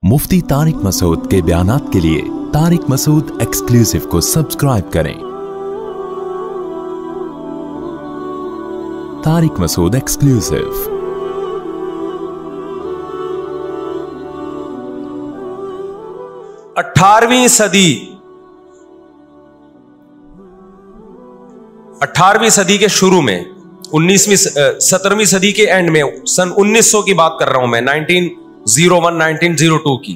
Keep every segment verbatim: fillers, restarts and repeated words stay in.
मुफ्ती तारिक मसूद के बयानात के लिए तारिक मसूद एक्सक्लूसिव को सब्सक्राइब करें। तारिक मसूद एक्सक्लूसिव। अठारहवीं सदी अठारहवीं सदी के शुरू में, उन्नीसवीं सत्रहवीं सदी के एंड में, सन उन्नीस सौ की बात कर रहा हूं मैं, nineteen zero one nineteen zero two की,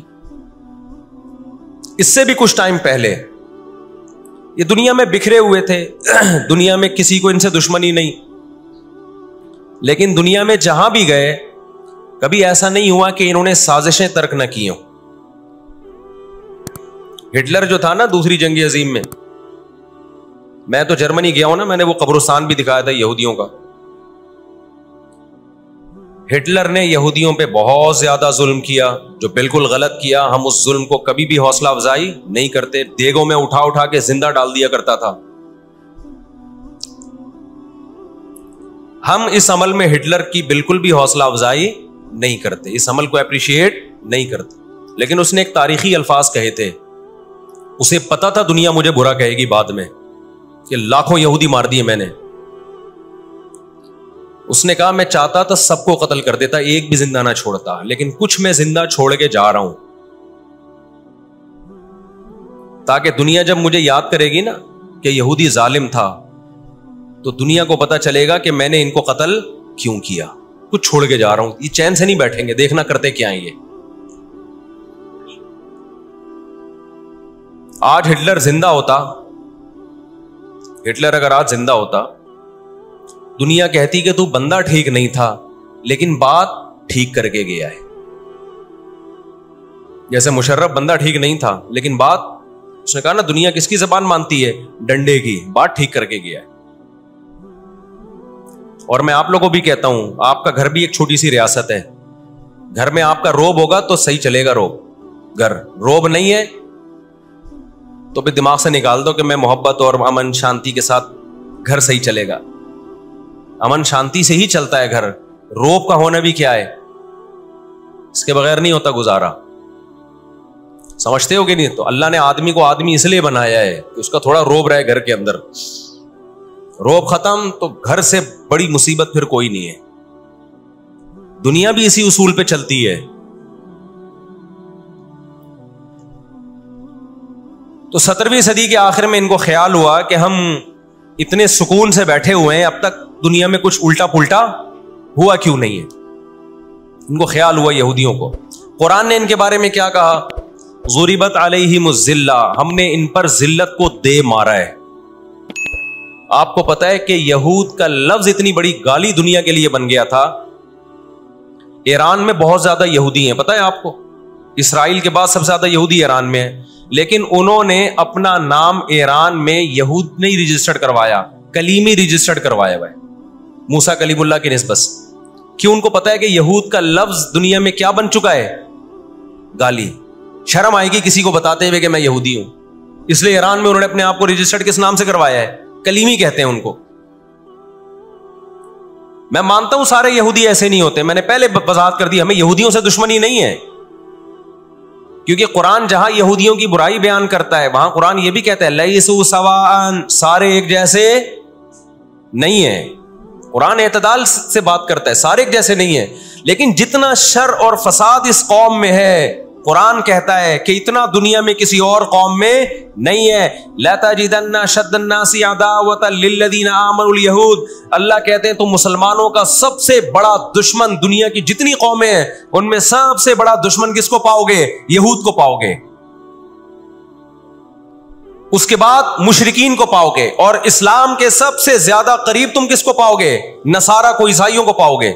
इससे भी कुछ टाइम पहले ये दुनिया में बिखरे हुए थे। दुनिया में किसी को इनसे दुश्मनी नहीं, लेकिन दुनिया में जहां भी गए कभी ऐसा नहीं हुआ कि इन्होंने साजिशें तर्क न की हों। हिटलर जो था ना दूसरी जंग अजीम में, मैं तो जर्मनी गया हूं ना, मैंने वो कब्रिस्तान भी दिखाया था यहूदियों का। हिटलर ने यहूदियों पे बहुत ज्यादा जुल्म किया, जो बिल्कुल गलत किया। हम उस जुल्म को कभी भी हौसला अफजाई नहीं करते, देगों में उठा उठा के जिंदा डाल दिया करता था। हम इस अमल में हिटलर की बिल्कुल भी हौसला अफजाई नहीं करते, इस अमल को अप्रिशिएट नहीं करते। लेकिन उसने एक तारीखी अल्फाज कहे थे, उसे पता था दुनिया मुझे बुरा कहेगी बाद में कि लाखों यहूदी मार दिए मैंने। उसने कहा मैं चाहता था सबको कत्ल कर देता, एक भी जिंदा ना छोड़ता, लेकिन कुछ मैं जिंदा छोड़ के जा रहा हूं, ताकि दुनिया जब मुझे याद करेगी ना कि यहूदी जालिम था, तो दुनिया को पता चलेगा कि मैंने इनको कत्ल क्यों किया। कुछ छोड़ के जा रहा हूं, ये चैन से नहीं बैठेंगे, देखना करते क्या है ये। आज हिटलर जिंदा होता, हिटलर अगर आज जिंदा होता, दुनिया कहती कि तू बंदा ठीक नहीं था लेकिन बात ठीक करके गया है। जैसे मुशर्रफ बंदा ठीक नहीं था लेकिन बात, उसने कहा ना दुनिया किसकी जबान मानती है, डंडे की, बात ठीक करके गया है। और मैं आप लोगों को भी कहता हूं, आपका घर भी एक छोटी सी रियासत है। घर में आपका रोब होगा तो सही चलेगा रोब। घर रोब नहीं है तो भी दिमाग से निकाल दो कि मैं मोहब्बत और अमन शांति के साथ घर सही चलेगा। अमन शांति से ही चलता है घर। रोब का होना भी क्या है, इसके बगैर नहीं होता गुजारा। समझते हो कि नहीं? तो अल्लाह ने आदमी को आदमी इसलिए बनाया है कि उसका थोड़ा रोब रहे घर के अंदर। रोब खत्म तो घर से बड़ी मुसीबत फिर कोई नहीं है। दुनिया भी इसी उसूल पे चलती है। तो सत्रहवीं सदी के आखिर में इनको ख्याल हुआ कि हम इतने सुकून से बैठे हुए हैं, अब तक दुनिया में कुछ उल्टा पुल्टा हुआ क्यों नहीं है। इनको ख्याल हुआ यहूदियों को। कुरान ने इनके बारे में क्या कहा, ज़ुरिबत अलैहिमुज़्ज़िल्ला, हमने इन पर जिल्लत को दे मारा है। आपको पता है कि यहूद का लफ्ज इतनी बड़ी गाली दुनिया के लिए बन गया था। ईरान में बहुत ज्यादा यहूदी हैं, पता है आपको? इसराइल के बाद सबसे ज्यादा यहूदी ईरान में है, लेकिन उन्होंने अपना नाम ईरान में यहूद नहीं रजिस्टर्ड करवाया, कलीमी रजिस्टर्ड करवाया हुआ है, मूसा कलीमुल्लाह की निस्बत। क्यों? उनको पता है कि यहूद का लफ्ज दुनिया में क्या बन चुका है, गाली। शर्म आएगी किसी को बताते हुए कि मैं यहूदी हूं, इसलिए ईरान में उन्होंने अपने आप को रजिस्टर्ड किस नाम से करवाया है, कलीमी कहते हैं उनको। मैं मानता हूं सारे यहूदी ऐसे नहीं होते, मैंने पहले वजाहत कर दी, हमें यहूदियों से दुश्मनी नहीं है, क्योंकि कुरान जहां यहूदियों की बुराई बयान करता है वहां कुरान ये भी कहता है लैसू सवाअन, सारे एक जैसे नहीं है। कुरान एतदाल से बात करता है, सारे एक जैसे नहीं है। लेकिन जितना शर और फसाद इस कौम में है, कुरान कहता है कि इतना दुनिया में किसी और कौम में नहीं है। लतजिदन्ना शद्दन्नासी अदावतन लिल्लज़ीना आमनुल यहूद, अल्लाह कहते हैं तो मुसलमानों का सबसे बड़ा दुश्मन दुनिया की जितनी कौमें हैं उनमें सबसे बड़ा दुश्मन किसको पाओगे, यहूद को पाओगे। उसके बाद मुशरिकीन को पाओगे, और इस्लाम के सबसे ज्यादा करीब तुम किसको पाओगे, नसारा को, ईसाइयों को पाओगे।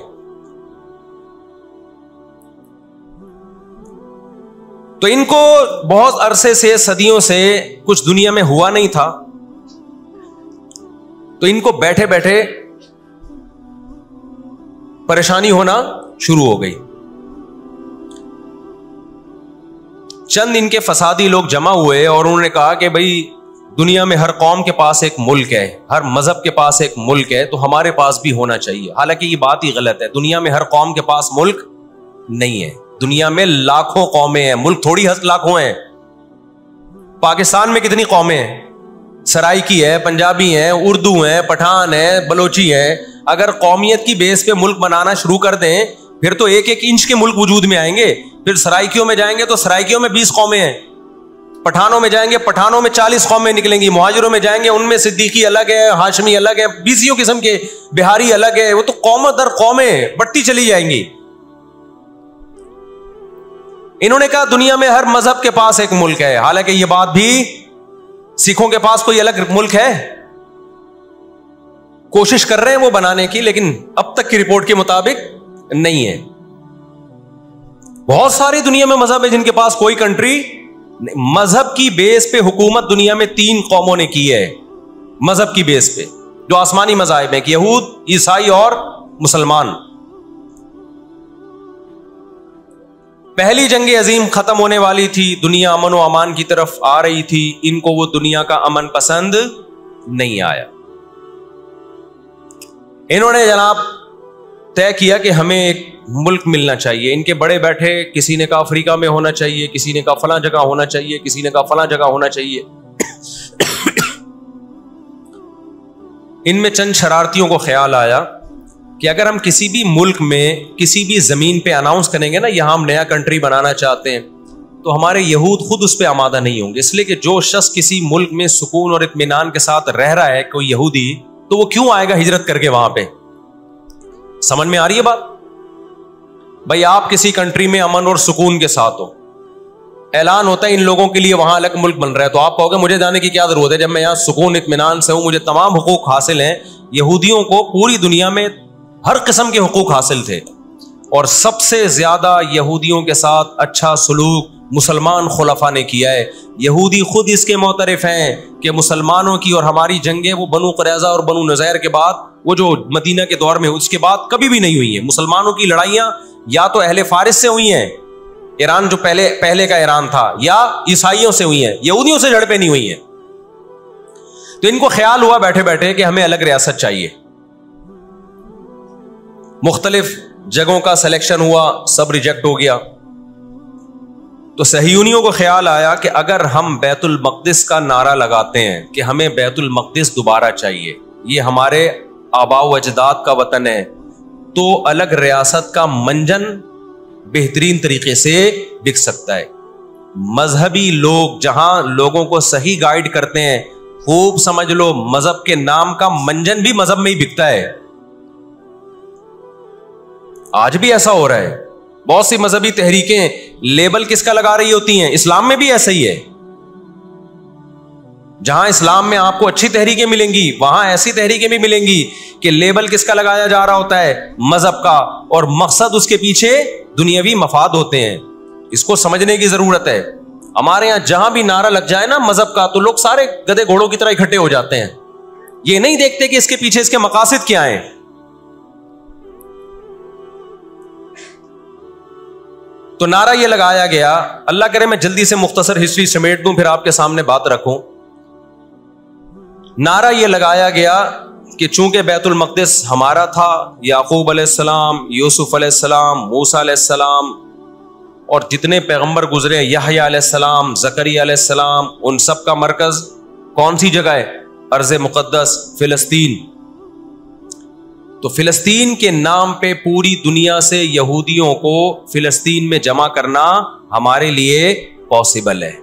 तो इनको बहुत अरसे से, सदियों से कुछ दुनिया में हुआ नहीं था, तो इनको बैठे बैठे परेशानी होना शुरू हो गई। चंद इनके फसादी लोग जमा हुए और उन्होंने कहा कि भाई दुनिया में हर कौम के पास एक मुल्क है, हर मजहब के पास एक मुल्क है, तो हमारे पास भी होना चाहिए। हालांकि ये बात ही गलत है, दुनिया में हर कौम के पास मुल्क नहीं है। دنیا میں لاکھوں قومیں ہیں, ملک تھوڑی لاکھوں ہیں. پاکستان میں کتنی قومیں ہیں؟ سرائکی ہے, پنجابی ہیں, اردو ہیں, پٹھان ہیں, بلوچی ہیں. اگر قومیت کی بیس پہ ملک بنانا شروع کر دیں پھر تو ایک ایک انچ کے ملک وجود میں آئیں گے. پھر سرائکیوں میں جائیں گے تو سرائکیوں میں بیس قومیں ہیں, پٹھانوں میں جائیں گے پٹھانوں میں چالیس قومیں نکلیں گی, مہاجروں میں جائیں گے ان میں صدیقی الگ ہے, ہاشمی الگ ہے, بیسیوں قسم کے, بہاری الگ ہے. وہ تو قوم در قومیں بڑھتی چلی جائیں گی. انہوں نے کہا دنیا میں ہر مذہب کے پاس ایک ملک ہے, حالانکہ یہ بات بھی سکھوں کے پاس کوئی الگ ملک ہے, کوشش کر رہے ہیں وہ بنانے کی, لیکن اب تک کی رپورٹ کے مطابق نہیں ہے. بہت ساری دنیا میں مذہب ہے جن کے پاس کوئی کنٹری. مذہب کی بیس پہ حکومت دنیا میں تین قوموں نے کی ہے, مذہب کی بیس پہ, جو آسمانی مذاہب ہیں, یہود, عیسائی اور مسلمان. پہلی جنگ عظیم ختم ہونے والی تھی, دنیا امن و امان کی طرف آ رہی تھی, ان کو وہ دنیا کا امن پسند نہیں آیا. انہوں نے جناب طے کیا کہ ہمیں ایک ملک ملنا چاہیے. ان کے بڑے بیٹھے, کسی نے کہا افریقہ میں ہونا چاہیے, کسی نے کہا فلاں جگہ ہونا چاہیے, کسی نے کہا فلاں جگہ ہونا چاہیے. ان میں چند شرارتیوں کو خیال آیا کہ اگر ہم کسی بھی ملک میں کسی بھی زمین پہ اناؤنس کریں گے نا یہاں ہم نیا کنٹری بنانا چاہتے ہیں, تو ہمارے یہود خود اس پہ آمادہ نہیں ہوں گے. اس لیے کہ جو شخص کسی ملک میں سکون اور اطمینان کے ساتھ رہ رہا ہے, کوئی یہودی, تو وہ کیوں آئے گا ہجرت کر کے وہاں پہ؟ سمجھ میں آ رہی ہے بات؟ بھائی آپ کسی کنٹری میں امن اور سکون کے ساتھ ہو, اعلان ہوتا ہے ان لوگوں کے لیے وہاں الگ ملک بن رہا ہے, تو آپ کہو گے مجھے جانے کی کیا ضرورت ہے جب میں یہاں سکون اطمینان سے ہوں, مجھے تمام حقوق حاصل ہیں. یہودیوں کو پوری دنیا میں ہر قسم کے حقوق حاصل تھے, اور سب سے زیادہ یہودیوں کے ساتھ اچھا سلوک مسلمان خلفاء نے کیا ہے. یہودی خود اس کے معترف ہیں کہ مسلمانوں کی اور ہماری جنگیں وہ بنو قریظہ اور بنو نذیر کے بعد, وہ جو مدینہ کے دور میں اس کے بعد کبھی بھی نہیں ہوئی ہیں. مسلمانوں کی لڑائیاں یا تو اہل فارس سے ہوئی ہیں, ایران جو پہلے پہلے کا ایران تھا, یا عیسائیوں سے ہوئی ہیں, یہودیوں سے جھڑپیں نہیں ہوئی ہیں. تو ان کو خیال ہوا بیٹھے بیٹھے کہ ہمیں الگ ریاست چاہیے. مختلف جگہوں کا سلیکشن ہوا, سب ریجیکٹ ہو گیا. تو صہیونیوں کو خیال آیا کہ اگر ہم بیت المقدس کا نعرہ لگاتے ہیں کہ ہمیں بیت المقدس دوبارہ چاہیے, یہ ہمارے آباء و اجداد کا وطن ہے, تو الگ ریاست کا منجن بہترین طریقے سے بک سکتا ہے. مذہبی لوگ جہاں لوگوں کو صحیح گائیڈ کرتے ہیں, خوب سمجھ لو مذہب کے نام کا منجن بھی مذہب میں ہی بکتا ہے. آج بھی ایسا ہو رہا ہے. بہت سی مذہبی تحریکیں لیبل کس کا لگا رہی ہوتی ہیں, اسلام میں بھی ایسا ہی ہے. جہاں اسلام میں آپ کو اچھی تحریکیں ملیں گی, وہاں ایسی تحریکیں بھی ملیں گی کہ لیبل کس کا لگایا جا رہا ہوتا ہے, مذہب کا, اور مقصد اس کے پیچھے دنیاوی مفاد ہوتے ہیں. اس کو سمجھنے کی ضرورت ہے. ہمارے یہاں جہاں بھی نعرہ لگ جائے نا مذہب کا, تو لوگ سارے گدھے گھوڑوں کی طرح اکٹھے ہو جاتے ہیں. یہ نہیں دیکھتے کہ اس کے پیچھے اس کے مقاصد کیا ہیں. تو نعرہ یہ لگایا گیا, اللہ کرے میں جلدی سے مختصر ہسٹری سمیٹ دوں پھر آپ کے سامنے بات رکھوں. نعرہ یہ لگایا گیا کہ چونکہ بیت المقدس ہمارا تھا, یعقوب علیہ السلام, یوسف علیہ السلام, موسیٰ علیہ السلام اور جتنے پیغمبر گزرے, یحییٰ علیہ السلام, زکریا علیہ السلام, ان سب کا مرکز کون سی جگہ ہے؟ ارض مقدس فلسطین. تو فلسطین کے نام پہ پوری دنیا سے یہودیوں کو فلسطین میں جمع کرنا ہمارے لیے پاسبل ہے.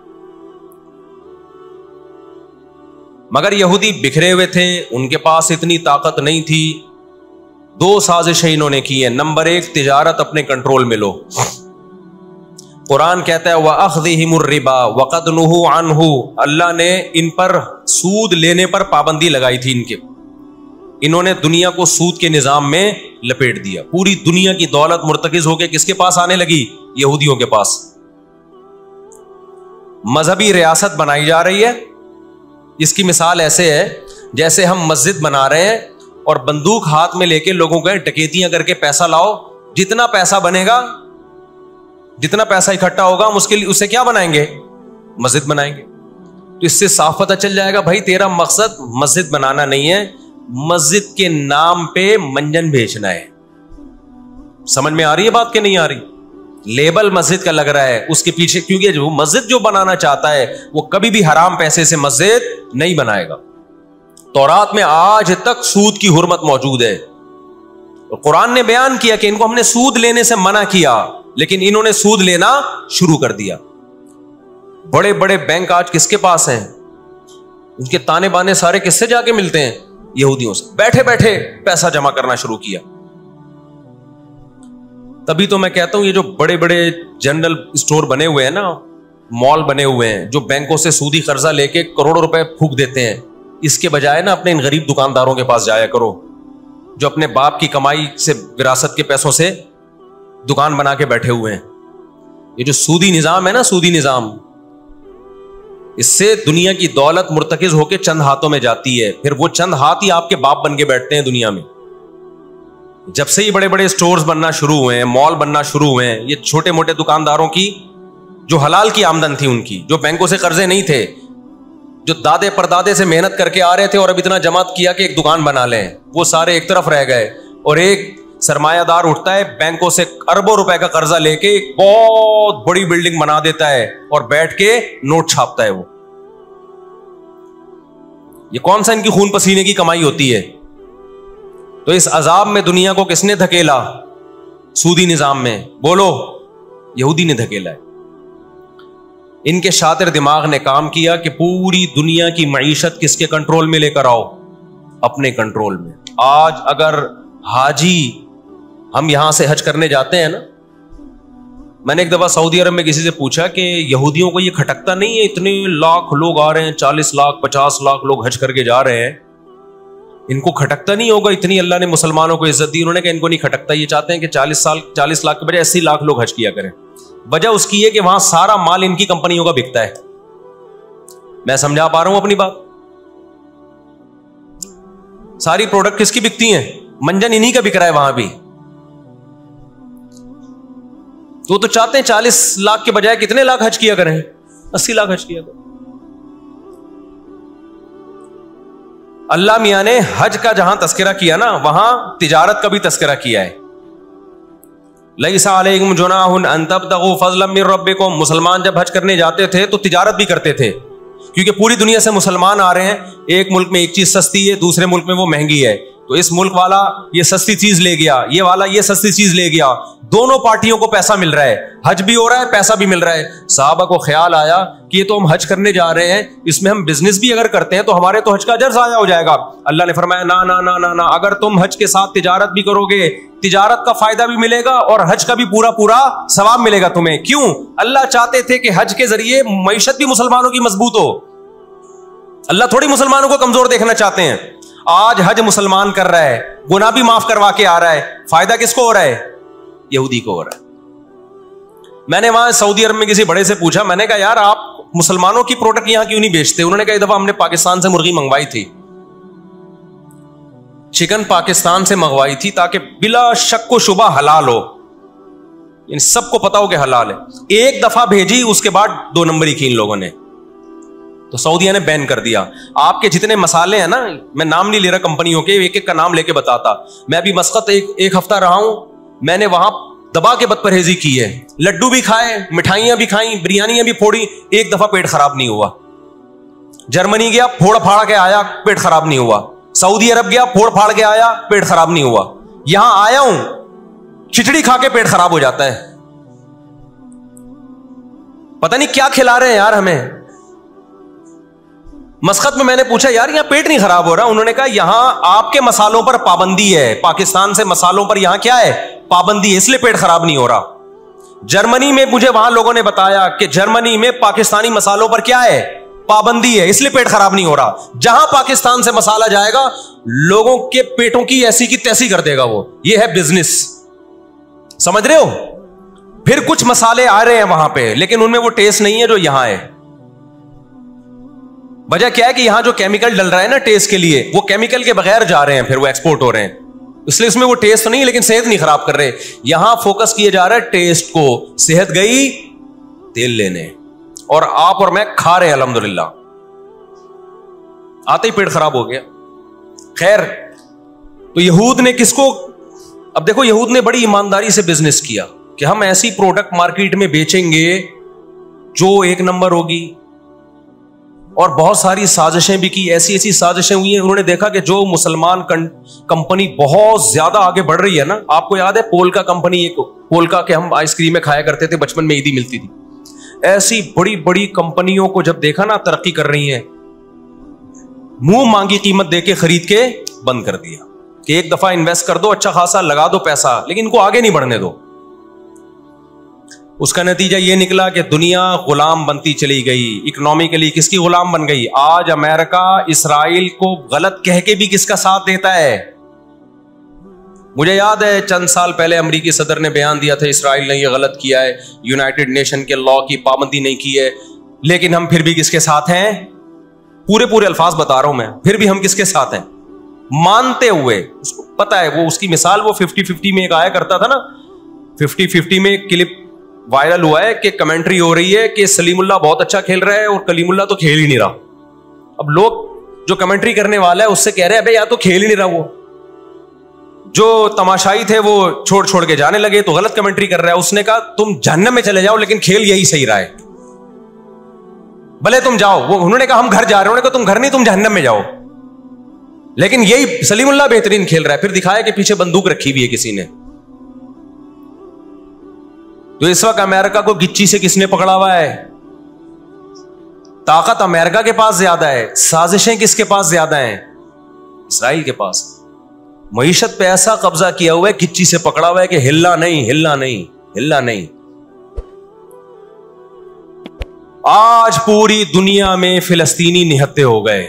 مگر یہودی بکھرے ہوئے تھے, ان کے پاس اتنی طاقت نہیں تھی. دو سازشیں انہوں نے کی ہیں. نمبر ایک, تجارت اپنے کنٹرول میں لو. قرآن کہتا ہے وَأَخْذِهِمُ الرِّبَا وَقَدْ نُهُوا عَنْهُ, اللہ نے ان پر سود لینے پر پابندی لگائی تھی. ان کے انہوں نے دنیا کو سود کے نظام میں لپیٹ دیا. پوری دنیا کی دولت مرتکز ہو کے کس کے پاس آنے لگی؟ یہودیوں کے پاس. مذہبی ریاست بنائی جا رہی ہے. اس کی مثال ایسے ہے جیسے ہم مسجد بنا رہے ہیں اور بندوق ہاتھ میں لے کے لوگوں کو ڈکیتیاں کر کے پیسہ لاؤ, جتنا پیسہ بنے گا, جتنا پیسہ اکٹھا ہوگا ہم اس کے لیے اسے کیا بنائیں گے؟ مسجد بنائیں گے. تو اس سے صاف پتہ چل جائے گا بھائی تیرا مقصد مسجد بنانا نہیں ہے, مسجد کے نام پہ منجن بیچنا ہے. سمجھ میں آ رہی ہے بات کہ نہیں آ رہی؟ لیبل مسجد کا لگ رہا ہے اس کے پیچھے, کیونکہ جو مسجد جو بنانا چاہتا ہے وہ کبھی بھی حرام پیسے سے مسجد نہیں بنائے گا. تورات میں آج تک سود کی حرمت موجود ہے. قرآن نے بیان کیا کہ ان کو ہم نے سود لینے سے منع کیا, لیکن انہوں نے سود لینا شروع کر دیا. بڑے بڑے بینک آج کس کے پاس ہیں؟ ان کے تانے بانے سارے کس سے جا کے ملتے ہیں؟ یہودیوں سے. بیٹھے بیٹھے پیسہ جمع کرنا شروع کیا. تبھی تو میں کہتا ہوں یہ جو بڑے بڑے جنرل اسٹور بنے ہوئے ہیں نا, مال بنے ہوئے ہیں, جو بینکوں سے سودی قرضہ لے کے کروڑوں روپے پھونک دیتے ہیں, اس کے بجائے نا اپنے ان غریب دکانداروں کے پاس جایا کرو جو اپنے باپ کی کمائی سے, وراثت کے پیسوں سے دکان بنا کے بیٹھے ہوئے ہیں. یہ جو سودی نظام ہے نا, سودی نظام, اس سے دنیا کی دولت مرتکز ہو کے چند ہاتھوں میں جاتی ہے, پھر وہ چند ہاتھ ہی آپ کے باپ بن کے بیٹھتے ہیں دنیا میں. جب سے یہ بڑے بڑے اسٹورز بننا شروع ہوئے ہیں, مال بننا شروع ہوئے ہیں, یہ چھوٹے موٹے دکانداروں کی جو حلال کی آمدن تھی, ان کی جو بینکوں سے قرضے نہیں تھے, جو دادے پردادے سے محنت کر کے آ رہے تھے اور اب اتنا جمع کیا کہ ایک دکان بنا لیں, وہ سارے ایک طرف رہ گئے. اور ایک سرمایہ دار اٹھتا ہے بینکوں سے اربوں روپے کا قرضہ لے کے ایک بہت بڑی بلڈنگ بنا دیتا ہے اور بیٹھ کے نوٹ چھاپتا ہے. وہ یہ کون سا ان کی خون پسینے کی کمائی ہوتی ہے؟ تو اس عذاب میں دنیا کو کس نے دھکیلا؟ سودی نظام میں. بولو, یہودی نے دھکیلا ہے. ان کے شاطر دماغ نے کام کیا کہ پوری دنیا کی معیشت کس کے کنٹرول میں لے کر آؤ؟ اپنے کنٹرول میں. آج اگر حاجی, ہم یہاں سے حج کرنے جاتے ہیں نا, میں نے ایک دفعہ سعودی عرب میں کسی سے پوچھا کہ یہودیوں کو یہ کھٹکتا نہیں ہے, اتنے لاکھ لوگ آ رہے ہیں, چالیس لاکھ پچاس لاکھ لوگ حج کر کے جا رہے ہیں, ان کو کھٹکتا نہیں ہوگا اتنی اللہ نے مسلمانوں کو عزت دی؟ انہوں نے کہا ان کو نہیں کھٹکتا, یہ چاہتے ہیں کہ چالیس سال چالیس لاکھ کے بجائے اسی لاکھ لوگ حج کیا کریں. وجہ اس کی ہے کہ وہاں سارا مال ان کی کمپنیوں کا بکتا ہے. میں سمجھا پا رہا ہوں اپنی بات؟ ساری پروڈکٹ کس کی بکتی ہیں؟ منجن انہی کا بک رہا ہے وہاں بھی. تو تو چاہتے ہیں چالیس لاکھ کے بجائے کتنے لاکھ حج کیا کریں؟ اسی لاکھ حج کیا کریں. اللہ میاں نے حج کا جہاں تذکرہ کیا نا, وہاں تجارت کا بھی تذکرہ کیا ہے. لیس علیکم جناح ان تبتغوا فضلا من ربکم. مسلمان جب حج کرنے جاتے تھے تو تجارت بھی کرتے تھے, کیونکہ پوری دنیا سے مسلمان آ رہے ہیں. ایک ملک میں ایک چیز سستی ہے, دوسرے ملک میں وہ مہنگی ہے, تو اس ملک والا یہ سستی چیز لے گیا, یہ والا یہ سستی چیز لے گیا, دونوں پارٹیوں کو پیسہ مل رہا ہے, حج بھی ہو رہا ہے, پیسہ بھی مل رہا ہے. صحابہ کو خیال آیا کہ یہ تو ہم حج کرنے جا رہے ہیں, اس میں ہم بزنس بھی اگر کرتے ہیں تو ہمارے تو حج کا اجر ضائع ہو جائے گا. اللہ نے فرمایا نا نا نا نا نا, اگر تم حج کے ساتھ تجارت بھی کرو گے, تجارت کا فائدہ بھی ملے گا اور حج کا بھی پورا پورا ثواب ملے گا تمہیں. کیوں؟ اللہ چاہتے تھے کہ حج کے ذریعے معیشت بھی مسلمانوں کی مضبوط ہو. اللہ تھوڑی مسلمانوں کو کمزور دیکھنا چاہتے ہیں. آج حج مسلمان کر رہا ہے, گناہ بھی معاف کروا کے آ رہا ہے, فائدہ کس کو ہو رہا ہے؟ یہودی کو ہو رہا ہے. میں نے وہاں سعودی عرب میں کسی بڑے سے پوچھا, میں نے کہا یار آپ مسلمانوں کی پروڈکٹ یہاں کیوں نہیں بیچتے؟ انہوں نے کہا ایک دفعہ ہم نے پاکستان سے مرغی منگوائی تھی, چکن پاکستان سے منگوائی تھی تاکہ بلا شک و شبہ حلال ہو, یعنی سب کو پتا ہو کہ حلال ہے. ایک دفعہ بھیجی, اس کے بعد دو نمبری کی ان لوگوں نے, تو سعودیہ نے بین کر دیا. آپ کے جتنے مسالے ہیں نا, میں نام نہیں لے رہا کمپنیوں کے, ایک ایک کا نام لے کے بتاتا. میں ابھی مسقط ایک ایک ہفتہ رہا ہوں, میں نے وہاں دبا کے بد پرہیزی کی ہے. لڈو بھی کھائے, مٹھائیاں بھی کھائیں, بریانیاں بھی پھوڑی, ایک دفعہ پیٹ خراب نہیں ہوا. جرمنی گیا, پھوڑ پھاڑ کے آیا, پیٹ خراب نہیں ہوا. سعودی عرب گیا, پھوڑ پھاڑ کے آیا, پیٹ خراب نہیں ہوا. یہاں آیا ہوں, کھچڑی کھا کے پیٹ خراب ہو جاتا ہے. پتہ نہیں کیا کھلا رہے ہیں یار ہمیں. مسقط میں میں نے پوچھا یار یہاں پیٹ نہیں خراب ہو رہا؟ انہوں نے کہا یہاں آپ کے مسالوں پر پابندی ہے, پاکستان سے مسالوں پر یہاں کیا ہے؟ پابندی ہے, اس لیے پیٹ خراب نہیں ہو رہا. جرمنی میں مجھے وہاں لوگوں نے بتایا کہ جرمنی میں پاکستانی مسالوں پر کیا ہے؟ پابندی ہے, اس لیے پیٹ خراب نہیں ہو رہا. جہاں پاکستان سے مسالہ جائے گا لوگوں کے پیٹوں کی ایسی کی تیسی کر دے گا وہ. یہ ہے بزنس, سمجھ رہے ہو؟ پھر کچھ مسالے آ رہے ہیں وہاں پہ, لیکن ان میں وہ ٹیسٹ نہیں ہے جو یہاں ہے. وجہ کیا ہے کہ یہاں جو کیمیکل ڈل رہا ہے نا ٹیسٹ کے لیے, وہ کیمیکل کے بغیر جا رہے ہیں, پھر وہ ایکسپورٹ ہو رہے ہیں, اس لیے اس میں وہ ٹیسٹ نہیں, لیکن صحت نہیں خراب کر رہے. یہاں فوکس کیے جا رہا ہے ٹیسٹ کو. صحت گئی تیل لینے, اور آپ اور میں کھا رہے ہیں الحمدللہ, آتے ہی پیٹ خراب ہو گیا. خیر, تو یہود نے کس کو, اب دیکھو یہود نے بڑی ایمانداری سے بزنس کیا. کہ ہم ایسی پروڈکٹ مارکیٹ میں بیچیں گے جو ایک نمبر ہوگی. اور بہت ساری سازشیں بھی کی, ایسی ایسی سازشیں ہوئی ہیں. انہوں نے دیکھا کہ جو مسلمان کمپنی بہت زیادہ آگے بڑھ رہی ہے نا, آپ کو یاد ہے پولکا کمپنی, ایک پولکا کے ہم آئس کریم میں کھایا کرتے تھے بچپن میں, عیدی ملتی تھی. ایسی بڑی بڑی کمپنیوں کو جب دیکھا نا ترقی کر رہی ہیں, منہ مانگی قیمت دے کے خرید کے بند کر دیا کہ ایک دفعہ انویسٹ کر دو, اچھا خاصا لگا دو پیسہ, لیکن ان کو آگے نہیں بڑھنے دو. اس کا نتیجہ یہ نکلا کہ دنیا غلام بنتی چلی گئی. اکنامکلی کس کی غلام بن گئی؟ آج امریکہ اسرائیل کو غلط کہہ کے بھی کس کا ساتھ دیتا ہے؟ مجھے یاد ہے چند سال پہلے امریکی صدر نے بیان دیا تھا اسرائیل نے یہ غلط کیا ہے, یونائٹڈ نیشن کے لا کی پابندی نہیں کی ہے, لیکن ہم پھر بھی کس کے ساتھ ہیں؟ پورے پورے الفاظ بتا رہا ہوں میں, پھر بھی ہم کس کے ساتھ ہیں مانتے ہوئے. اس کو پتا ہے, وہ اس کی مثال وہ ففٹی ففٹی میں ایک آیا کرتا تھا نا, ففٹی ففٹی میں ایک کلپ وائرل ہوا ہے کہ کمنٹری ہو رہی ہے کہ سلیم اللہ بہت اچھا کھیل رہا ہے اور کلیم اللہ تو کھیل ہی نہیں رہا. اب لوگ جو کمنٹری کرنے والا ہے اس سے کہہ رہے ہیں ابے یا تو کھیل ہی نہیں رہا, وہ جو تماشائی تھے وہ چھوڑ چھوڑ کے جانے لگے تو غلط کمنٹری کر رہا ہے. اس نے کہا تم جہنم میں چلے جاؤ لیکن کھیل یہی صحیح رہا ہے, بھلے تم جاؤ. وہ انہوں نے کہا ہم گھر جا رہے ہیں, انہوں نے کہا تم گھر نہیں تم جہنم میں جاؤ, لیکن یہی سلیم اللہ بہترین کھیل رہا ہے. پھر دکھایا کہ پیچھے بندوق رکھی ہوئی ہے کسی نے. تو اس وقت امریکہ کو گچی سے کس نے پکڑا ہوا ہے؟ طاقت امریکہ کے پاس زیادہ ہے, سازشیں کس کے پاس زیادہ ہیں؟ اسرائیل کے پاس. معیشت پہ ایسا قبضہ کیا ہوا ہے, گچی سے پکڑا ہوا ہے کہ ہلنا نہیں ہلنا نہیں ہلنا نہیں. آج پوری دنیا میں فلسطینی نہتے ہو گئے.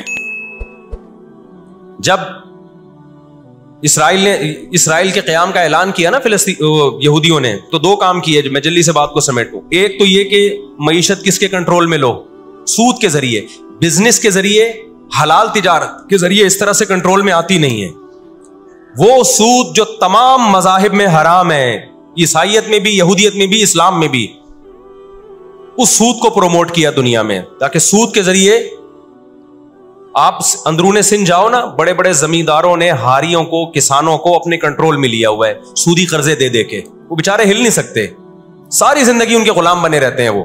جب اسرائیل نے اسرائیل کے قیام کا اعلان کیا نا فلسطین یہودیوں نے, تو دو کام کیے, میں جلدی سے بات کو سمیٹوں. ایک تو یہ کہ معیشت کس کے کنٹرول میں لو؟ سود کے ذریعے, بزنس کے ذریعے, حلال تجارت کے ذریعے اس طرح سے کنٹرول میں آتی نہیں ہے. وہ سود جو تمام مذاہب میں حرام ہے, عیسائیت میں بھی, یہودیت میں بھی, اسلام میں بھی, اس سود کو پروموٹ کیا دنیا میں, تاکہ سود کے ذریعے آپ اندرون سندھ جاؤ نا, بڑے بڑے زمینداروں نے ہاریوں کو, کسانوں کو اپنے کنٹرول میں لیا ہوا ہے سودی قرضے دے دے کے. وہ بےچارے ہل نہیں سکتے, ساری زندگی ان کے غلام بنے رہتے ہیں وہ.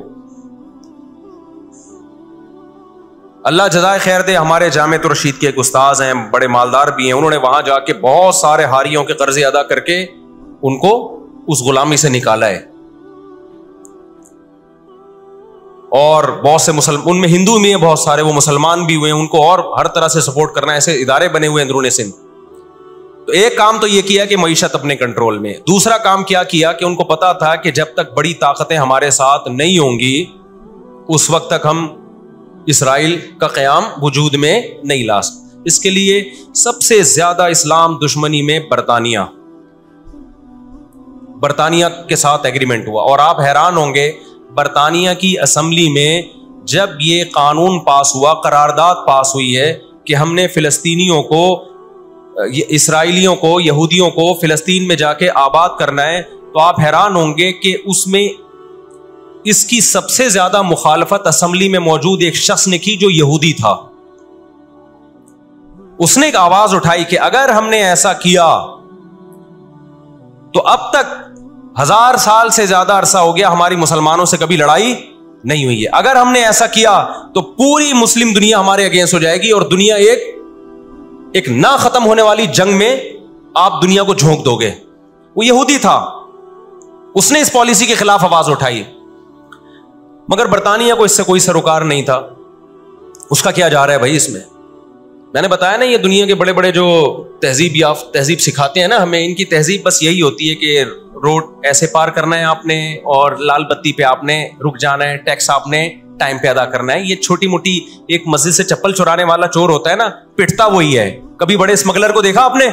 اللہ جزائے خیر دے, ہمارے جامعۃ الرشید کے ایک استاذ ہیں, بڑے مالدار بھی ہیں, انہوں نے وہاں جا کے بہت سارے ہاریوں کے قرضے ادا کر کے ان کو اس غلامی سے نکالا ہے. اور بہت سے مسلمان, ان میں ہندو بھی ہیں بہت سارے, وہ مسلمان بھی ہوئے ہیں, ان کو اور ہر طرح سے سپورٹ کرنا, ایسے ادارے بنے ہوئے اندرون سندھ. تو ایک کام تو یہ کیا کہ معیشت اپنے کنٹرول میں. دوسرا کام کیا کیا کہ ان کو پتا تھا کہ جب تک بڑی طاقتیں ہمارے ساتھ نہیں ہوں گی اس وقت تک ہم اسرائیل کا قیام وجود میں نہیں لا سکتے. اس کے لیے سب سے زیادہ اسلام دشمنی میں برطانیہ برطانیہ کے ساتھ ایگریمنٹ ہوا. اور آپ حیران ہوں گے, برطانیہ کی اسمبلی میں جب یہ قانون پاس ہوا, قرارداد پاس ہوئی ہے کہ ہم نے فلسطینیوں کو, اسرائیلیوں کو, یہودیوں کو فلسطین میں جا کے آباد کرنا ہے, تو آپ حیران ہوں گے کہ اس میں اس کی سب سے زیادہ مخالفت اسمبلی میں موجود ایک شخص نے کی جو یہودی تھا. اس نے ایک آواز اٹھائی کہ اگر ہم نے ایسا کیا تو اب تک ہزار سال سے زیادہ عرصہ ہو گیا ہماری مسلمانوں سے کبھی لڑائی نہیں ہوئی ہے, اگر ہم نے ایسا کیا تو پوری مسلم دنیا ہمارے اگینسٹ ہو جائے گی اور دنیا ایک ایک نہ ختم ہونے والی جنگ میں آپ دنیا کو جھونک دو گے. وہ یہودی تھا, اس نے اس پالیسی کے خلاف آواز اٹھائی, مگر برطانیہ کو اس سے کوئی سروکار نہیں تھا. اس کا کیا جا رہا ہے بھائی اس میں؟ میں نے بتایا نا, یہ دنیا کے بڑے بڑے جو تہذیب یافت تہذیب سکھاتے ہیں نا ہمیں, ان کی تہذیب بس یہی ہوتی ہے کہ روڈ ایسے پار کرنا ہے آپ نے, اور لال بتی پہ آپ نے رک جانا ہے, ٹیکس آپ نے ٹائم پہ ادا کرنا ہے. یہ چھوٹی موٹی, ایک مسجد سے چپل چرانے والا چور ہوتا ہے نا, پٹتا وہی ہے. کبھی بڑے اسمگلر کو دیکھا آپ نے؟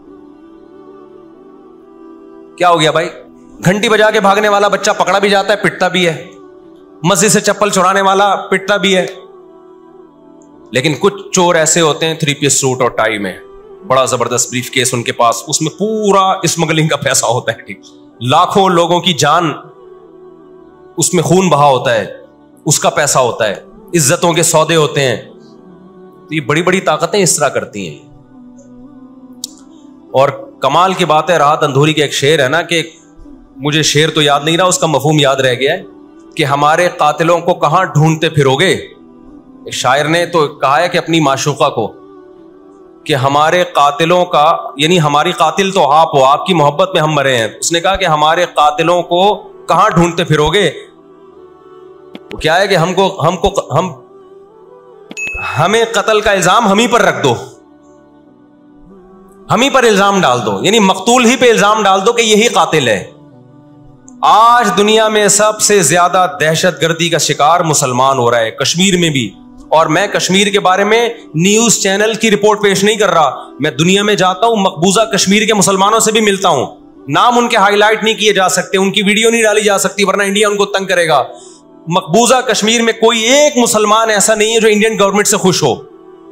کیا ہو گیا بھائی, گھنٹی بجا کے بھاگنے والا بچہ پکڑا بھی جاتا ہے, پٹتا بھی ہے. مسجد سے چپل چرانے والا پٹتا بھی ہے. لیکن کچھ چور ایسے ہوتے ہیں تھری پیس سوٹ اور ٹائی میں, بڑا زبردست بریف کیس ان کے پاس, اس میں پورا اسمگلنگ کا پیسہ ہوتا ہے, ٹھیک, لاکھوں لوگوں کی جان اس میں خون بہا ہوتا ہے, اس کا پیسہ ہوتا ہے, عزتوں کے سودے ہوتے ہیں. تو یہ بڑی بڑی طاقتیں اس طرح کرتی ہیں. اور کمال کی بات ہے, راحت اندھوری کے ایک شعر ہے نا کہ مجھے شعر تو یاد نہیں رہا, اس کا مفہوم یاد رہ گیا ہے کہ ہمارے قاتلوں کو کہاں ڈھونڈتے پھرو گے. ایک شاعر نے تو کہا ہے کہ اپنی معشوقہ کو کہ ہمارے قاتلوں کا, یعنی ہماری قاتل تو آپ ہو, آپ کی محبت میں ہم مرے ہیں. اس نے کہا کہ ہمارے قاتلوں کو کہاں ڈھونڈتے پھرو گے. وہ کیا ہے کہ ہم کو ہم کو ہم ہمیں قتل کا الزام ہم ہی پر رکھ دو, ہم ہی پر الزام ڈال دو, یعنی مقتول ہی پہ الزام ڈال دو کہ یہی قاتل ہے. آج دنیا میں سب سے زیادہ دہشت گردی کا شکار مسلمان ہو رہا ہے, کشمیر میں بھی. اور میں کشمیر کے بارے میں نیوز چینل کی رپورٹ پیش نہیں کر رہا, میں دنیا میں جاتا ہوں, مقبوضہ کشمیر کے مسلمانوں سے بھی ملتا ہوں. نام ان کے ہائی لائٹ نہیں کیے جا سکتے, ان کی ویڈیو نہیں ڈالی جا سکتی ورنہ انڈیا ان کو تنگ کرے گا. مقبوضہ کشمیر میں کوئی ایک مسلمان ایسا نہیں ہے جو انڈین گورنمنٹ سے خوش ہو.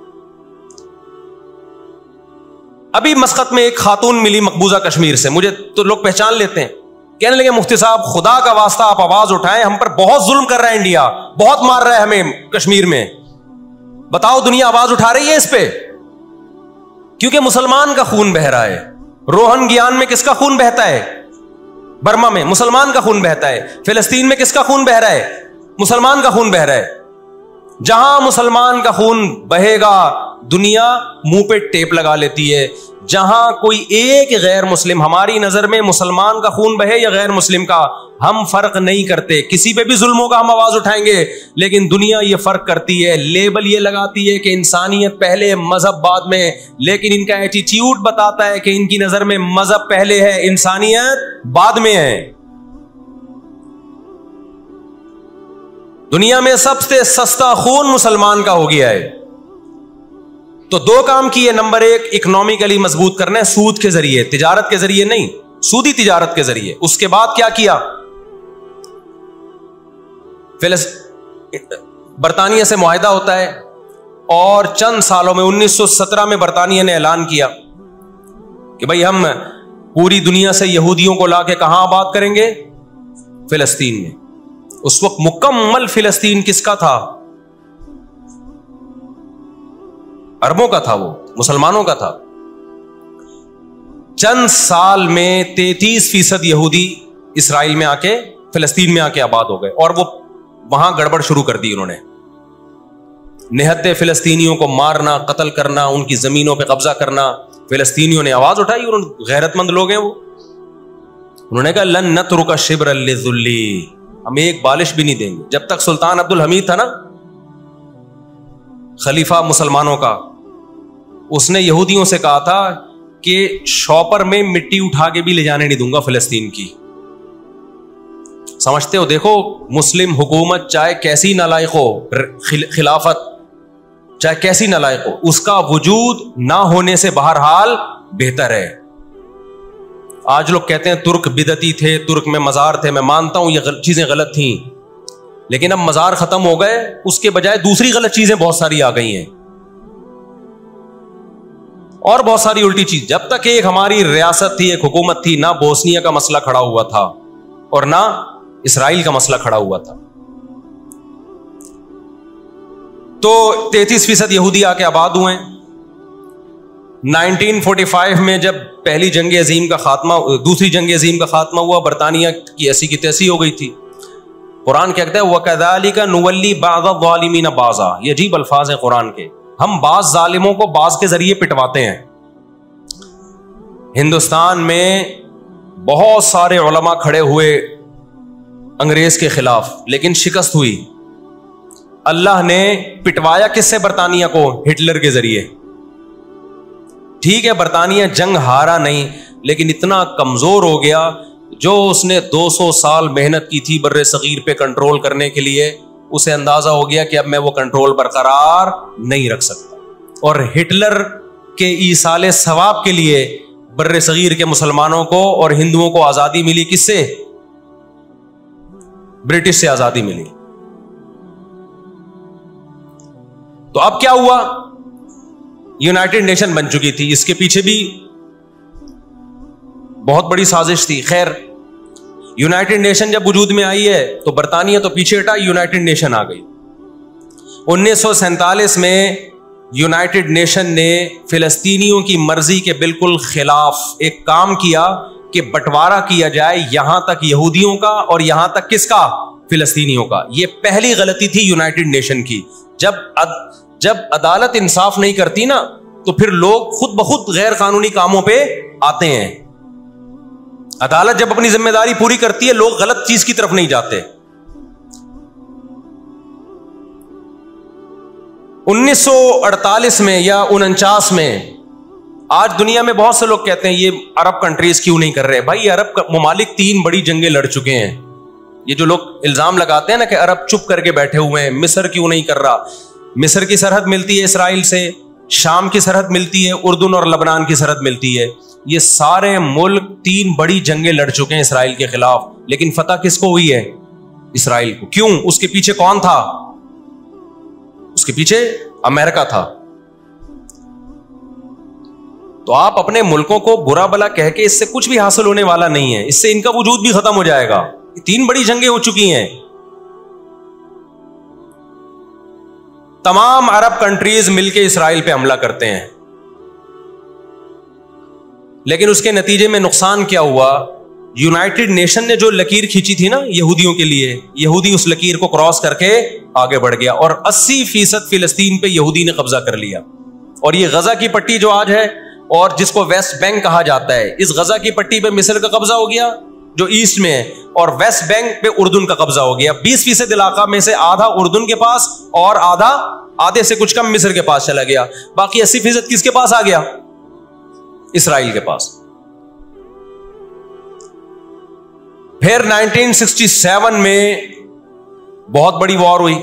ابھی مسقط میں ایک خاتون ملی مقبوضہ کشمیر سے, مجھے تو لوگ پہچان لیتے ہیں, کہنے لگے مفتی صاحب خدا کا واسطہ آپ آواز اٹھائیں, ہم پر بہت ظلم کر رہا ہے انڈیا, بہت مار رہا ہے ہمیں کشمیر میں, بتاؤ دنیا آواز اٹھا رہی ہے اس پہ, کیونکہ مسلمان کا خون بہ رہا ہے. روہن گیان میں کس کا خون بہتا ہے؟ برما میں مسلمان کا خون بہتا ہے. فلسطین میں کس کا خون بہ رہا ہے؟ مسلمان کا خون بہ رہا ہے. جہاں مسلمان کا خون بہے گا دنیا منہ پہ ٹیپ لگا لیتی ہے. جہاں کوئی ایک غیر مسلم, ہماری نظر میں مسلمان کا خون بہے یا غیر مسلم کا, ہم فرق نہیں کرتے, کسی پہ بھی ظلموں کا ہم آواز اٹھائیں گے. لیکن دنیا یہ فرق کرتی ہے, لیبل یہ لگاتی ہے کہ انسانیت پہلے مذہب بعد میں, لیکن ان کا ایٹیٹیوڈ بتاتا ہے کہ ان کی نظر میں مذہب پہلے ہے, انسانیت بعد میں ہے. دنیا میں سب سے سستا خون مسلمان کا ہو گیا ہے. تو دو کام کیے, نمبر ایک اکنامکلی مضبوط کرنا ہے سود کے ذریعے, تجارت کے ذریعے نہیں, سودی تجارت کے ذریعے. اس کے بعد کیا کیا؟ برطانیہ سے معاہدہ ہوتا ہے اور چند سالوں میں انیس سو سترہ میں برطانیہ نے اعلان کیا کہ بھائی ہم پوری دنیا سے یہودیوں کو لا کے کہاں آباد کریں گے؟ فلسطین میں. اس وقت مکمل فلسطین کس کا تھا؟ عربوں کا تھا, وہ مسلمانوں کا تھا. چند سال میں تینتیس فیصد یہودی اسرائیل میں آ کے فلسطین میں آ کے آباد ہو گئے, اور وہ وہاں گڑبڑ شروع کر دی. انہوں نے نہتے فلسطینیوں کو مارنا, قتل کرنا, ان کی زمینوں پہ قبضہ کرنا. فلسطینیوں نے آواز اٹھائی, اور غیرت مند لوگ ہیں وہ, انہوں نے کہا لن نترک شبرا للذل, ہم ایک بالش بھی نہیں دیں گے. جب تک سلطان عبد الحمید تھا نا, خلیفہ مسلمانوں کا, اس نے یہودیوں سے کہا تھا کہ شاپر میں مٹی اٹھا کے بھی لے جانے نہیں دوں گا فلسطین کی. سمجھتے ہو, دیکھو مسلم حکومت چاہے کیسی نالائق ہو, خلافت چاہے کیسی نالائق ہو, اس کا وجود نہ ہونے سے بہرحال بہتر ہے. آج لوگ کہتے ہیں ترک بدعتی تھے, ترک میں مزار تھے. میں مانتا ہوں یہ چیزیں غلط تھیں, لیکن اب مزار ختم ہو گئے, اس کے بجائے دوسری غلط چیزیں بہت ساری آ گئی ہیں, اور بہت ساری الٹی چیز. جب تک ایک ہماری ریاست تھی, ایک حکومت تھی, نہ بوسنیا کا مسئلہ کھڑا ہوا تھا اور نہ اسرائیل کا مسئلہ کھڑا ہوا تھا. تو تینتیس فیصد یہودی آ کے آباد ہوئے. نائنٹین فورٹی فائیو میں جب پہلی جنگ عظیم کا خاتمہ, دوسری جنگ عظیم کا خاتمہ ہوا, برطانیہ کی ایسی کی تیسی ہو گئی تھی. قرآن کہتا ہے وَكَذَلِكَ نُوَلِّي بَعْضَ الظَّالِمِينَ بَعْضًا, یہ عجیب الفاظ ہیں قرآن کے, ہم بعض ظالموں کو بعض کے ذریعے پٹواتے ہیں. ہندوستان میں بہت سارے علماء کھڑے ہوئے انگریز کے خلاف, لیکن شکست ہوئی. اللہ نے پٹوایا کس سے؟ برطانیہ کو, ہٹلر کے ذریعے. ٹھیک ہے برطانیہ جنگ ہارا نہیں, لیکن اتنا کمزور ہو گیا, جو اس نے دو سو سال محنت کی تھی بر صغیر پہ کنٹرول کرنے کے لیے, اسے اندازہ ہو گیا کہ اب میں وہ کنٹرول برقرار نہیں رکھ سکتا. اور ہٹلر کے ایصال ثواب کے لیے بر صغیر کے مسلمانوں کو اور ہندوؤں کو آزادی ملی, کس سے؟ برٹش سے آزادی ملی. تو اب کیا ہوا؟ یونائٹڈ نیشن بن چکی تھی, اس کے پیچھے بھی بہت بڑی سازش تھی. خیر, یونائٹڈ نیشن جب وجود میں آئی ہے تو برطانیہ تو پیچھے ہٹا, یونائٹڈ نیشن آ گئی. انیس سو سینتالیس میں یونائٹڈ نیشن نے فلسطینیوں کی مرضی کے بالکل خلاف ایک کام کیا کہ بٹوارا کیا جائے یہاں تک یہودیوں کا اور یہاں تک کس کا؟ فلسطینیوں کا. یہ پہلی غلطی تھی یونائٹڈ نیشن کی. جب جب عدالت انصاف نہیں کرتی نا تو پھر لوگ خود بخود غیر قانونی کاموں پہ آتے ہیں. عدالت جب اپنی ذمہ داری پوری کرتی ہے لوگ غلط چیز کی طرف نہیں جاتے. انیس سو اڑتالیس میں یا انچاس میں، آج دنیا میں بہت سے لوگ کہتے ہیں یہ عرب کنٹریز کیوں نہیں کر رہے. بھائی عرب ممالک تین بڑی جنگیں لڑ چکے ہیں. یہ جو لوگ الزام لگاتے ہیں نا کہ عرب چپ کر کے بیٹھے ہوئے ہیں، مصر کیوں نہیں کر رہا. مصر کی سرحد ملتی ہے اسرائیل سے، شام کی سرحد ملتی ہے، اردن اور لبنان کی سرحد ملتی ہے. یہ سارے ملک تین بڑی جنگیں لڑ چکے ہیں اسرائیل کے خلاف، لیکن فتح کس کو ہوئی ہے؟ اسرائیل کو. کیوں؟ اس کے پیچھے کون تھا؟ اس کے پیچھے امریکہ تھا. تو آپ اپنے ملکوں کو برا بلا کہہ کے اس سے کچھ بھی حاصل ہونے والا نہیں ہے. اس سے ان کا وجود بھی ختم ہو جائے گا. تین بڑی جنگیں ہو چکی ہیں. تمام عرب کنٹریز مل کے اسرائیل پہ حملہ کرتے ہیں، لیکن اس کے نتیجے میں نقصان کیا ہوا؟ یونائٹڈ نیشن نے جو لکیر کھینچی تھی نا یہودیوں کے لیے، یہودی اس لکیر کو کراس کر کے آگے بڑھ گیا اور اسی فیصد فلسطین پہ یہودی نے قبضہ کر لیا. اور یہ غزہ کی پٹی جو آج ہے اور جس کو ویسٹ بینک کہا جاتا ہے، اس غزہ کی پٹی پہ مصر کا قبضہ ہو گیا جو ایسٹ میں ہے، اور ویسٹ بینک پہ اردن کا قبضہ ہو گیا. بیس فیصد علاقہ میں سے آدھا اردن کے پاس اور آدھا آدھے سے کچھ کم مصر کے پاس چلا گیا. باقی اسی فیصد کس کے پاس آ گیا؟ اسرائیل کے پاس. پھر نائنٹین سکسٹی سیون میں بہت بڑی وار ہوئی.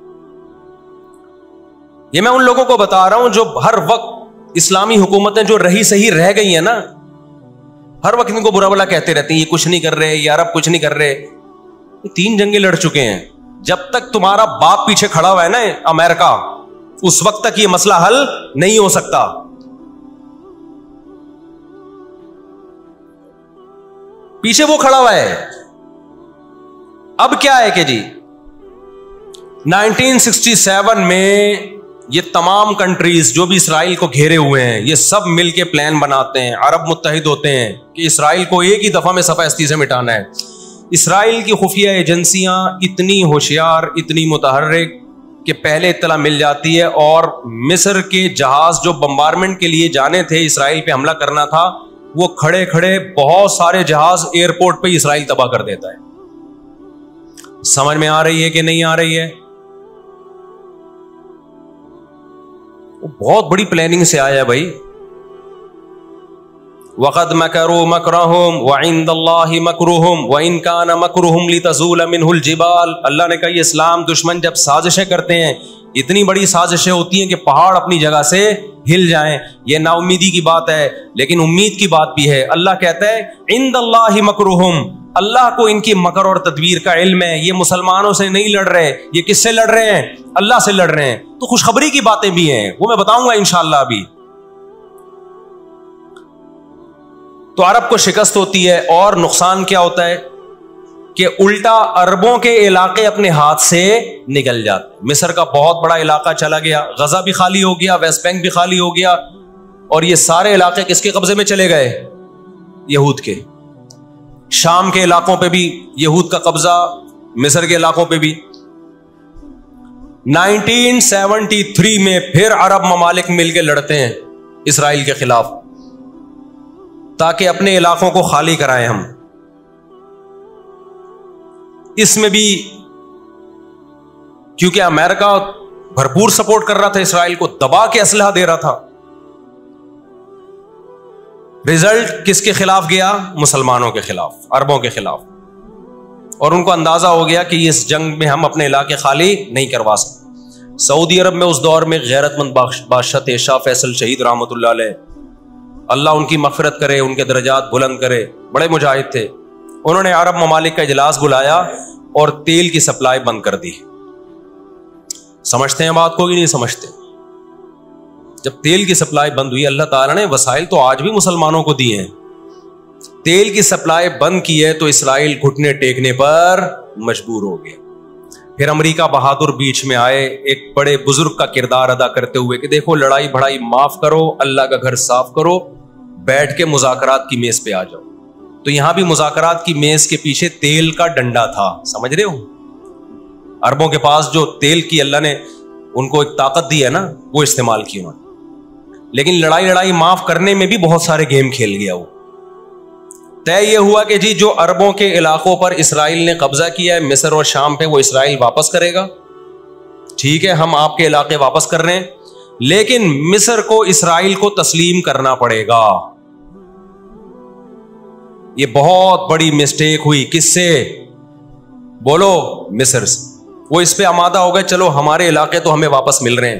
یہ میں ان لوگوں کو بتا رہا ہوں جو ہر وقت اسلامی حکومتیں جو رہی صحیح رہ گئی ہیں نا، ہر وقت ان کو برا بلا کہتے رہتے ہیں یہ کچھ نہیں کر رہے، یہ عرب کچھ نہیں کر رہے. یہ تین جنگیں لڑ چکے ہیں. جب تک تمہارا باپ پیچھے کھڑا ہوا ہے نا امریکہ، اس وقت تک یہ مسئلہ حل نہیں ہو سکتا. پیچھے وہ کھڑا ہوا ہے. اب کیا ہے کہ جی نائنٹین سکسٹی سیون میں یہ تمام کنٹریز جو بھی اسرائیل کو گھیرے ہوئے ہیں یہ سب مل کے پلان بناتے ہیں، عرب متحد ہوتے ہیں کہ اسرائیل کو ایک ہی دفعہ میں صفحہ ہستی سے مٹانا ہے. اسرائیل کی خفیہ ایجنسیاں اتنی ہوشیار، اتنی متحرک کہ پہلے اطلاع مل جاتی ہے، اور مصر کے جہاز جو بمبارمنٹ کے لیے جانے تھے اسرائیل پہ حملہ کرنا تھا، وہ کھڑے کھڑے بہت سارے جہاز ایئرپورٹ پہ اسرائیل تباہ کر دیتا ہے. سمجھ میں آ رہی ہے کہ نہیں آ رہی ہے؟ وہ بہت بڑی پلاننگ سے آیا ہے بھائی. وَقَدْ مَكَرُوا مَكْرَهُمْ وَعِنْدَ اللَّهِ مَكْرُهُمْ وَإِنْ كَانَ مَكْرُهُمْ لِتَزُولَ مِنْهُ الْجِبَالُ. اللہ نے کہا یہ اسلام دشمن جب سازشیں کرتے ہیں، اتنی بڑی سازشیں ہوتی ہیں کہ پہاڑ اپنی جگہ سے ہل جائیں. یہ نا امیدی کی بات ہے، لیکن امید کی بات بھی ہے. اللہ کہتا ہے عند اللہ مکرہم، اللہ کو ان کی مکر اور تدبیر کا علم ہے. یہ مسلمانوں سے نہیں لڑ رہے، یہ کس سے لڑ رہے ہیں؟ اللہ سے لڑ رہے ہیں. تو خوشخبری کی باتیں بھی ہیں، وہ میں بتاؤں گا انشاءاللہ ابھی. تو عرب کو شکست ہوتی ہے اور نقصان کیا ہوتا ہے کہ الٹا عربوں کے علاقے اپنے ہاتھ سے نکل جاتے. مصر کا بہت بڑا علاقہ چلا گیا، غزہ بھی خالی ہو گیا، ویسٹ بینک بھی خالی ہو گیا، اور یہ سارے علاقے کس کے قبضے میں چلے گئے؟ یہود کے. شام کے علاقوں پہ بھی یہود کا قبضہ، مصر کے علاقوں پہ بھی. نائنٹین سیونٹی تھری میں پھر عرب ممالک مل کے لڑتے ہیں اسرائیل کے خلاف تاکہ اپنے علاقوں کو خالی کرائیں ہم. اس میں بھی کیونکہ امریکہ بھرپور سپورٹ کر رہا تھا اسرائیل کو، دبا کے اسلحہ دے رہا تھا. رزلٹ کس کے خلاف گیا؟ مسلمانوں کے خلاف، عربوں کے خلاف. اور ان کو اندازہ ہو گیا کہ اس جنگ میں ہم اپنے علاقے خالی نہیں کروا سکتے. سعودی عرب میں اس دور میں غیرت مند بادشاہ تھے شاہ فیصل شہید رحمۃ اللہ علیہ، اللہ ان کی مغفرت کرے، ان کے درجات بلند کرے. بڑے مجاہد تھے. انہوں نے عرب ممالک کا اجلاس بلایا اور تیل کی سپلائی بند کر دی. سمجھتے ہیں بات کو کہ نہیں سمجھتے؟ جب تیل کی سپلائی بند ہوئی، اللہ تعالیٰ نے وسائل تو آج بھی مسلمانوں کو دیے ہیں، تیل کی سپلائی بند کی ہے تو اسرائیل گھٹنے ٹیکنے پر مجبور ہو گیا. پھر امریکہ بہادر بیچ میں آئے ایک بڑے بزرگ کا کردار ادا کرتے ہوئے کہ دیکھو لڑائی بھڑائی معاف کرو، اللہ کا گھر صاف کرو، بیٹھ کے مذاکرات کی میز پہ آ جاؤ. تو یہاں بھی مذاکرات کی میز کے پیچھے تیل کا ڈنڈا تھا. سمجھ رہے ہو؟ عربوں کے پاس جو تیل کی اللہ نے ان کو ایک طاقت دی ہے نا, وہ استعمال کی انہوں نے. لیکن لڑائی لڑائی معاف کرنے میں بھی بہت سارے گیم کھیل گیا. وہ طے یہ ہوا کہ جی جو عربوں کے علاقوں پر اسرائیل نے قبضہ کیا ہے, مصر اور شام پہ, وہ اسرائیل واپس کرے گا. ٹھیک ہے, ہم آپ کے علاقے واپس کر رہے ہیں, لیکن مصر کو اسرائیل کو تسلیم کرنا پڑے گا. یہ بہت بڑی مسٹیک ہوئی. کس سے؟ بولو, مصر سے. وہ اس پہ آمادہ ہو گئے, چلو ہمارے علاقے تو ہمیں واپس مل رہے ہیں.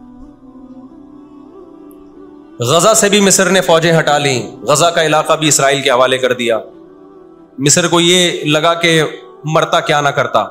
غزہ سے بھی مصر نے فوجیں ہٹا لیں, غزہ کا علاقہ بھی اسرائیل کے حوالے کر دیا. مصر کو یہ لگا کہ مرتا کیا نہ کرتا.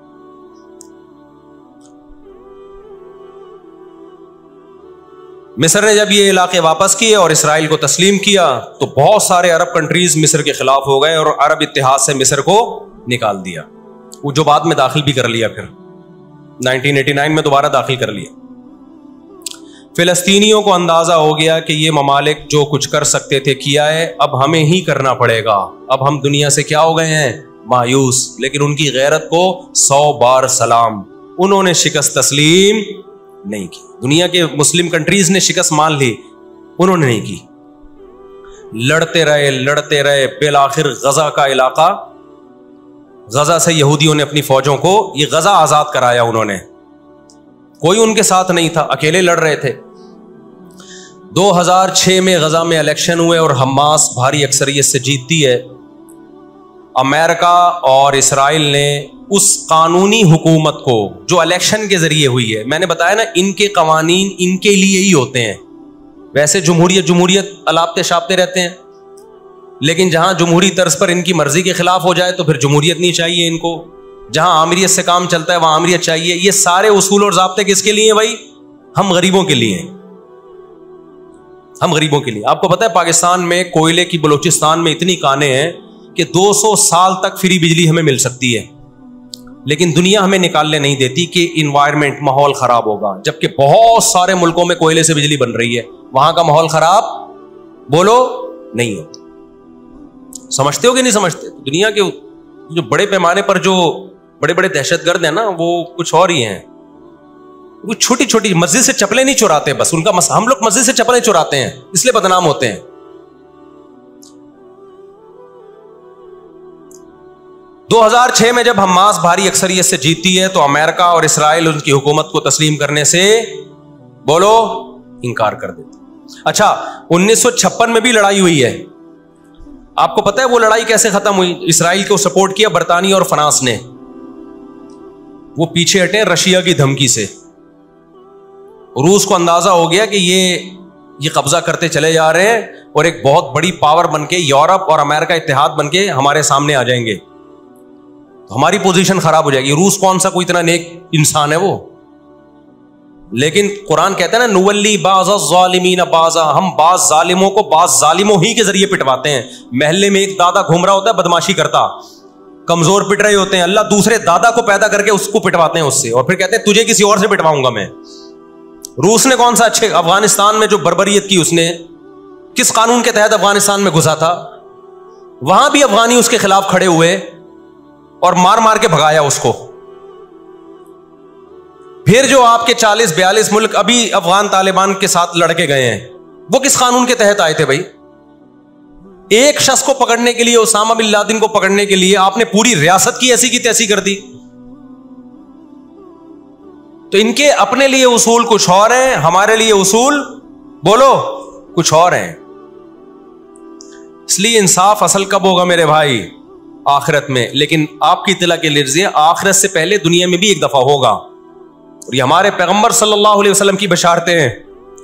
مصر نے جب یہ علاقے واپس کیے اور اسرائیل کو تسلیم کیا تو بہت سارے عرب کنٹریز مصر کے خلاف ہو گئے اور عرب اتحاد سے مصر کو نکال دیا. وہ جو بعد میں داخل بھی کر لیا, پھر نائنٹین ایٹی نائن میں دوبارہ داخل کر لیا. فلسطینیوں کو اندازہ ہو گیا کہ یہ ممالک جو کچھ کر سکتے تھے کیا ہے, اب ہمیں ہی کرنا پڑے گا. اب ہم دنیا سے کیا ہو گئے ہیں؟ مایوس. لیکن ان کی غیرت کو سو بار سلام, انہوں نے شکست تسلیم نہیں کی. دنیا کے مسلم کنٹریز نے شکست مان لی, انہوں نے نہیں کی. لڑتے رہے لڑتے رہے بالآخر غزہ کا علاقہ, غزہ سے یہودیوں نے اپنی فوجوں کو, یہ غزہ آزاد کرایا انہوں نے. کوئی ان کے ساتھ نہیں تھا, اکیلے لڑ رہے تھے. دو ہزار چھ میں غزہ میں الیکشن ہوئے اور حماس بھاری اکثریت سے جیتتی ہے. امریکہ اور اسرائیل نے اس قانونی حکومت کو جو الیکشن کے ذریعے ہوئی ہے, میں نے بتایا نا ان کے قوانین ان کے لیے ہی ہوتے ہیں. ویسے جمہوریت جمہوریت الاپتے شاپتے رہتے ہیں, لیکن جہاں جمہوری طرز پر ان کی مرضی کے خلاف ہو جائے تو پھر جمہوریت نہیں چاہیے ان کو. جہاں آمریت سے کام چلتا ہے وہاں آمریت چاہیے. یہ سارے اصول اور ضابطے کس کے لیے ہیں بھائی؟ ہم غریبوں کے لیے ہیں, ہم غریبوں کے لیے. آپ کو پتا ہے پاکستان میں کوئلے کی بلوچستان میں اتنی کانیں ہیں کہ دو سو سال تک فری بجلی ہمیں مل سکتی ہے, لیکن دنیا ہمیں نکالنے نہیں دیتی کہ انوائرمنٹ, ماحول خراب ہوگا. جبکہ بہت سارے ملکوں میں کوئلے سے بجلی بن رہی ہے, وہاں کا ماحول خراب بولو نہیں ہوتا. سمجھتے ہو کہ نہیں سمجھتے؟ دنیا کے جو بڑے پیمانے پر جو بڑے بڑے دہشت گرد ہیں نا, وہ کچھ اور ہی ہیں. وہ چھوٹی چھوٹی مسجد سے چپلیں نہیں چراتے, بس ان کا مس... ہم لوگ مسجد سے چپلیں چراتے ہیں اس لیے بدنام ہوتے ہیں. دو ہزار چھ میں جب حماس بھاری اکثریت سے جیتتی ہے تو امریکہ اور اسرائیل ان کی حکومت کو تسلیم کرنے سے بولو انکار کر دیتے. اچھا, انیس سو چھپن میں بھی لڑائی ہوئی ہے. آپ کو پتا ہے وہ لڑائی کیسے ختم ہوئی؟ اسرائیل کو سپورٹ کیا برطانیہ اور فرانس نے. وہ پیچھے ہٹے رشیا کی دھمکی سے. روس کو اندازہ ہو گیا کہ یہ یہ قبضہ کرتے چلے جا رہے ہیں اور ایک بہت بڑی پاور بن کے یورپ اور امریکہ اتحاد بن کے ہمارے سامنے آ جائیں گے, تو ہماری پوزیشن خراب ہو جائے گی. روس کون سا کوئی اتنا نیک انسان ہے وہ, لیکن قرآن کہتا ہے نا نولی بعض الظالمین بعضا, ہم بعض ظالموں کو بعض ظالموں ہی کے ذریعے پٹواتے ہیں. محلے میں ایک دادا گھوم رہا ہوتا ہے بدماشی کرتا, کمزور پٹ رہے ہوتے ہیں, اللہ دوسرے دادا کو پیدا کر کے اس کو پٹواتے ہیں اس سے, اور پھر کہتے ہیں تجھے کسی اور سے پٹواؤں گا میں. روس نے کون سا اچھے, افغانستان میں جو بربریت کی اس نے کس قانون کے تحت افغانستان میں گھسا تھا, وہاں بھی افغانی اس کے خلاف کھڑے ہوئے اور مار مار کے بھگایا اس کو. پھر جو آپ کے چالیس بیالیس ملک ابھی افغان طالبان کے ساتھ لڑ کے گئے ہیں, وہ کس قانون کے تحت آئے تھے بھائی؟ ایک شخص کو پکڑنے کے لیے, اسامہ بن لادن کو پکڑنے کے لیے آپ نے پوری ریاست کی ایسی کی تیسی کر دی. تو ان کے اپنے لیے اصول کچھ اور ہیں, ہمارے لیے اصول بولو کچھ اور ہیں. اس لیے انصاف اصل کب ہوگا میرے بھائی؟ آخرت میں. لیکن آپ کی اطلاع کے لیے آخرت سے پہلے دنیا میں بھی ایک دفعہ ہوگا, اور یہ ہمارے پیغمبر صلی اللہ علیہ وسلم کی بشارتیں ہیں.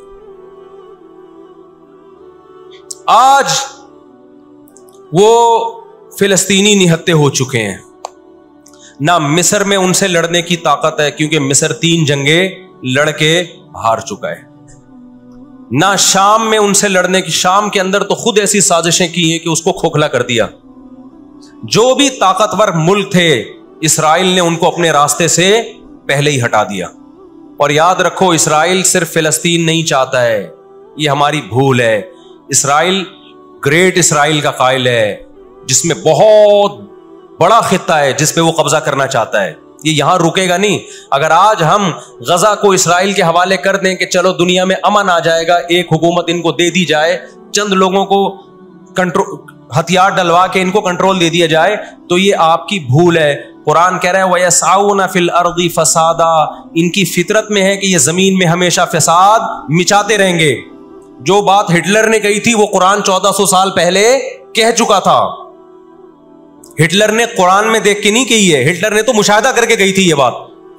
آج وہ فلسطینی نہتے ہو چکے ہیں, نہ مصر میں ان سے لڑنے کی طاقت ہے کیونکہ مصر تین جنگیں لڑ کے ہار چکا ہے, نہ شام میں ان سے لڑنے کی, شام کے اندر تو خود ایسی سازشیں کی ہیں کہ اس کو کھوکھلا کر دیا. جو بھی طاقتور ملک تھے اسرائیل نے ان کو اپنے راستے سے پہلے ہی ہٹا دیا. اور یاد رکھو اسرائیل صرف فلسطین نہیں چاہتا ہے, یہ ہماری بھول ہے. اسرائیل گریٹ اسرائیل کا قائل ہے, جس میں بہت بڑا خطہ ہے جس پہ وہ قبضہ کرنا چاہتا ہے. یہ یہاں رکے گا نہیں. اگر آج ہم غزہ کو اسرائیل کے حوالے کر دیں کہ چلو دنیا میں امن آ جائے گا, ایک حکومت ان کو دے دی جائے, چند لوگوں کو کنٹرول ہتھیار ڈلوا کے ان کو کنٹرول دے دیا جائے, تو یہ آپ کی بھول ہے. قرآن کہہ رہا ہے وَيَسْعَوْنَ فِي الْأَرْضِ فَسَادًا, ان کی فطرت میں ہے کہ یہ زمین میں ہمیشہ فساد مچاتے رہیں گے. جو بات ہٹلر نے کہی تھی وہ قرآن چودہ سو سال پہلے کہہ چکا تھا. ہٹلر نے قرآن میں دیکھ کے نہیں کہی ہے, ہٹلر نے تو مشاہدہ کر کے کہی تھی یہ بات.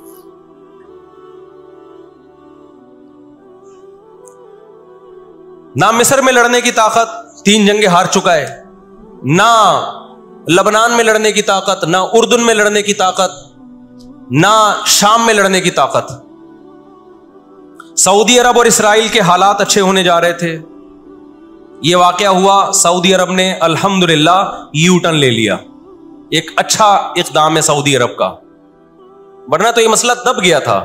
نہ مصر میں لڑنے کی طاقت, تین جنگیں ہار چکا ہے, نہ لبنان میں لڑنے کی طاقت, نہ اردن میں لڑنے کی طاقت, نہ شام میں لڑنے کی طاقت. سعودی عرب اور اسرائیل کے حالات اچھے ہونے جا رہے تھے, یہ واقعہ ہوا, سعودی عرب نے الحمدللہ یو ٹرن لے لیا. ایک اچھا اقدام ہے سعودی عرب کا, ورنہ تو یہ مسئلہ دب گیا تھا.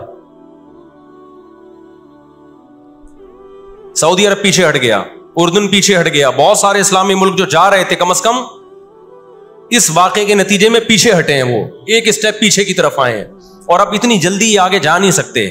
سعودی عرب پیچھے ہٹ گیا, اردن پیچھے ہٹ گیا, بہت سارے اسلامی ملک جو جا رہے تھے کم از کم اس واقعے کے نتیجے میں پیچھے ہٹے ہیں, وہ ایک اسٹیپ پیچھے کی طرف آئے ہیں. اور اب اتنی جلدی یہ آگے جا نہیں سکتے,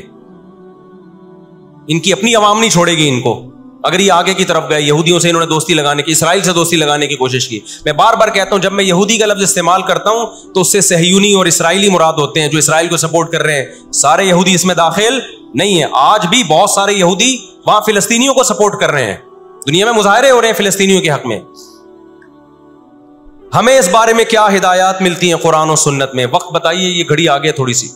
ان کی اپنی عوام نہیں چھوڑے گی ان کو. اگر یہ آگے کی طرف گئے, یہودیوں سے انہوں نے دوستی لگانے کی, اسرائیل سے دوستی لگانے کی کوشش کی. میں بار بار کہتا ہوں جب میں یہودی کا لفظ استعمال کرتا ہوں تو اس سے صہیونی اور اسرائیلی مراد ہوتے ہیں جو اسرائیل کو سپورٹ کر رہے ہیں. سارے یہودی اس میں داخل نہیں ہیں. آج بھی بہت سارے یہودی وہاں فلسطینیوں کو سپورٹ کر رہے ہیں, دنیا میں مظاہرے ہو رہے ہیں فلسطینیوں کے حق میں. ہمیں اس بارے میں کیا ہدایات ملتی ہیں قرآن و سنت میں؟ وقت بتائیے, یہ گھڑی آگے تھوڑی سی,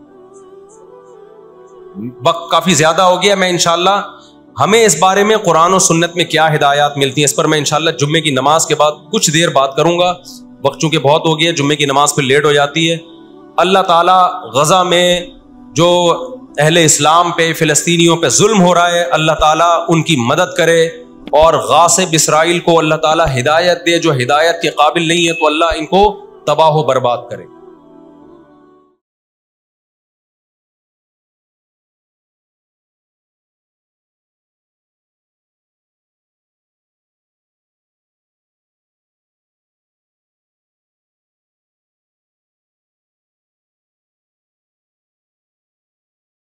وقت کافی زیادہ ہو گیا. میں انشاءاللہ ہمیں اس بارے میں قرآن و سنت میں کیا ہدایات ملتی ہیں اس پر میں انشاءاللہ جمعے کی نماز کے بعد کچھ دیر بات کروں گا. وقت چونکہ بہت ہو گیا, جمعے کی نماز پہ لیٹ ہو جاتی ہے. اللہ تعالیٰ غزہ میں جو اہل اسلام پہ, فلسطینیوں پہ ظلم ہو رہا ہے, اللہ تعالیٰ ان کی مدد کرے, اور غاصب اسرائیل کو اللہ تعالیٰ ہدایت دے. جو ہدایت کے قابل نہیں ہے تو اللہ ان کو تباہ و برباد کرے.